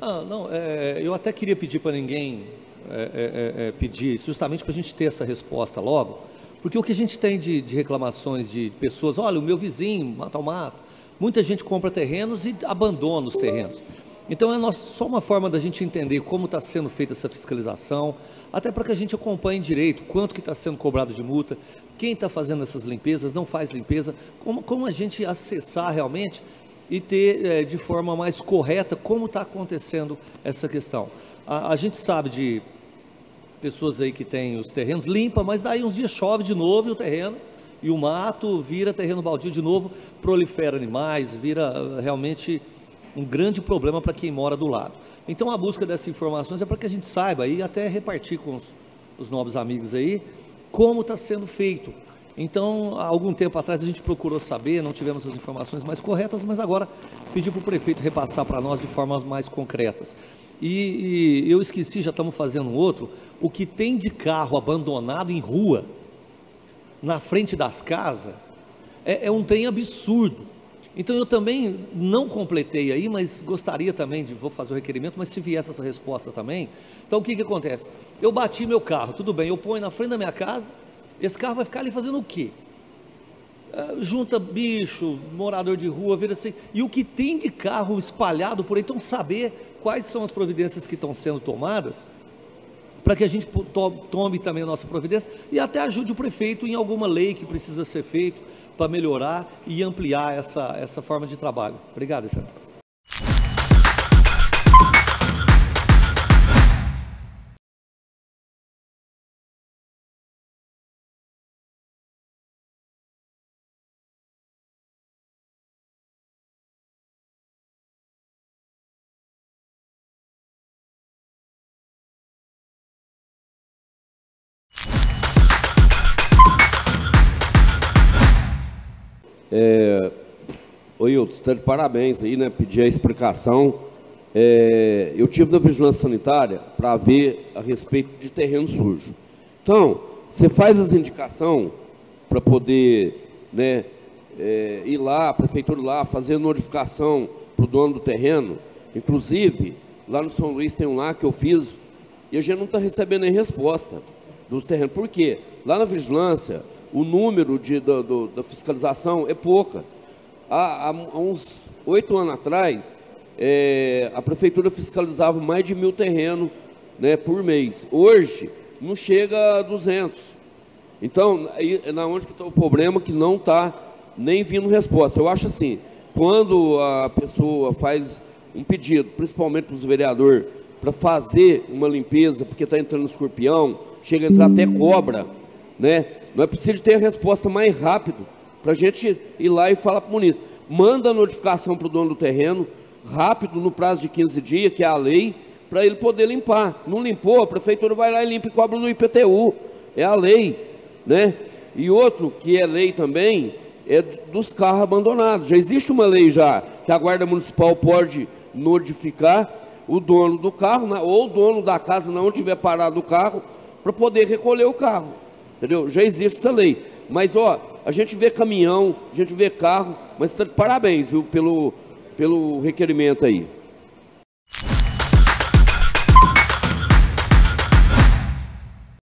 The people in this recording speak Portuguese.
Ah, não, eu até queria pedir para ninguém pedir, justamente para a gente ter essa resposta logo, porque o que a gente tem de reclamações de pessoas, olha, o meu vizinho mata o mato, muita gente compra terrenos e abandona os terrenos. Então só uma forma da gente entender como está sendo feita essa fiscalização, até para que a gente acompanhe direito quanto que está sendo cobrado de multa, quem está fazendo essas limpezas, não faz limpeza, como a gente acessar realmente e ter de forma mais correta como está acontecendo essa questão. A gente sabe de pessoas aí que têm os terrenos limpa, mas daí uns dias chove de novo e o terreno, e o mato vira terreno baldio de novo, prolifera animais, vira realmente um grande problema para quem mora do lado. Então a busca dessas informações é para que a gente saiba e até repartir com os novos amigos aí, como está sendo feito. Então, há algum tempo atrás a gente procurou saber, não tivemos as informações mais corretas, mas agora pedi para o prefeito repassar para nós de formas mais concretas. E eu esqueci, já estamos fazendo um outro, o que tem de carro abandonado em rua, na frente das casas, é um trem absurdo. Então eu também não completei aí, mas gostaria também vou fazer o requerimento, mas se viesse essa resposta também. Então o que acontece? Eu bati meu carro, tudo bem, eu ponho na frente da minha casa, esse carro vai ficar ali fazendo o quê? Junta bicho, morador de rua, vira assim, e o que tem de carro espalhado por aí, então saber quais são as providências que estão sendo tomadas, para que a gente tome também a nossa providência, e até ajude o prefeito em alguma lei que precisa ser feito, para melhorar e ampliar essa forma de trabalho. Obrigado, excelência. Oi, Hilton, você está de parabéns aí, né? Pedir a explicação. Eu tive na vigilância sanitária para ver a respeito de terreno sujo. Então, você faz as indicações para poder, né, ir lá, a prefeitura ir lá, fazer notificação para o dono do terreno. Inclusive, lá no São Luís tem um lá que eu fiz e a gente não está recebendo nem resposta dos terrenos. Por quê? Lá na vigilância, o número da fiscalização é pouca. Há uns 8 anos atrás, a prefeitura fiscalizava mais de 1000 terrenos, né, por mês. Hoje, não chega a 200. Então, é na onde que está o problema, que não está nem vindo resposta. Eu acho assim, quando a pessoa faz um pedido, principalmente para os vereadores, para fazer uma limpeza, porque está entrando escorpião, chega a entrar até cobra, né? Nós precisamos ter a resposta mais rápido, para a gente ir lá e falar para o munícipe. Manda a notificação para o dono do terreno, rápido, no prazo de 15 dias, que é a lei, para ele poder limpar. Não limpou, a prefeitura vai lá e limpa e cobra no IPTU. É a lei, né? E outro que é lei também, é dos carros abandonados. Já existe uma lei já, que a Guarda Municipal pode notificar o dono do carro, ou o dono da casa, não tiver parado o carro, para poder recolher o carro. Entendeu? Já existe essa lei. Mas, ó, a gente vê caminhão, a gente vê carro, mas tá de parabéns, viu, pelo requerimento aí.